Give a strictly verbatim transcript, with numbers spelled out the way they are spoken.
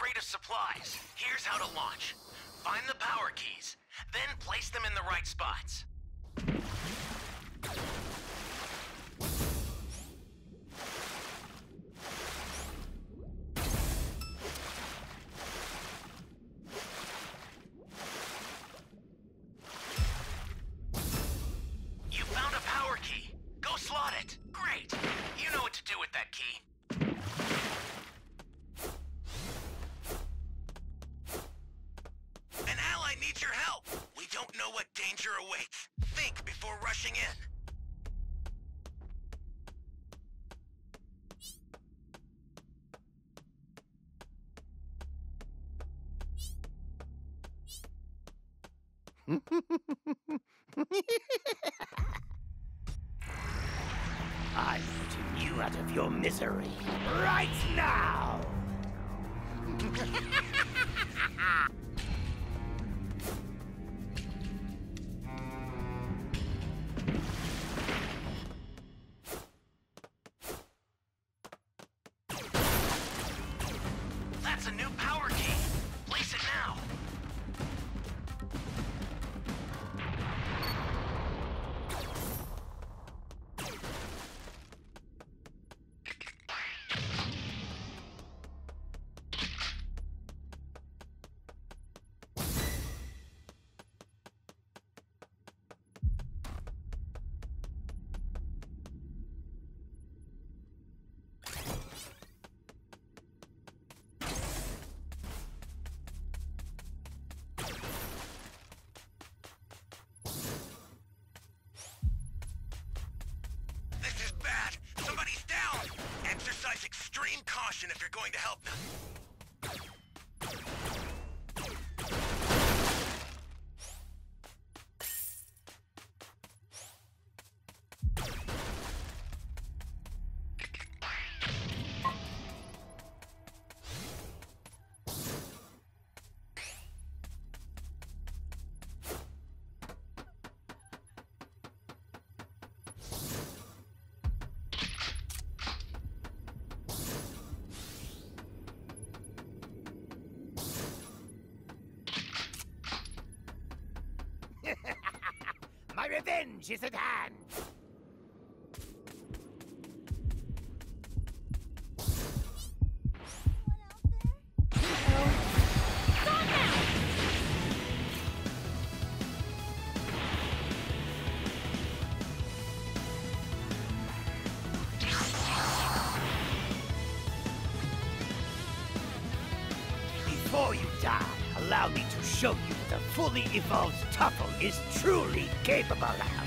crate of supplies. Here's how to launch. Find the power keys, then place them in the right spots. You found a power key. Go slot it. Great. You know what to do with that key. An ally needs your help. We don't know what danger awaits. Think before rushing in. I'm putting you out of your misery right now! That's a new power key. Place it now. This is bad. Somebody's down. Exercise extreme caution if you're going to help them. My revenge is at hand! Before you die, allow me to show you what a fully evolved Tuffle is truly capable of.